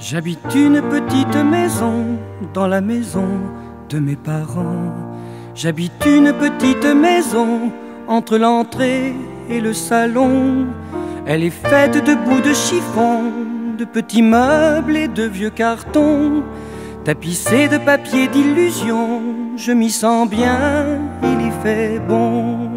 J'habite une petite maison dans la maison de mes parents. J'habite une petite maison entre l'entrée et le salon. Elle est faite de bouts de chiffon, de petits meubles et de vieux cartons, tapissée de papier d'illusion. Je m'y sens bien, il y fait bon.